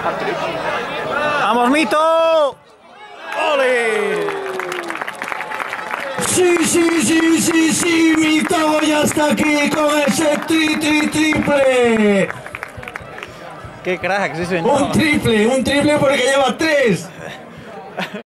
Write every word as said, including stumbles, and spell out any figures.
¡Vamos, Mito! ¡Ole! Sí, sí, sí, sí, sí, Mito ya está aquí con ese tri, tri, triple. ¡Qué crack! Sí, señor. Un triple, un triple porque lleva tres.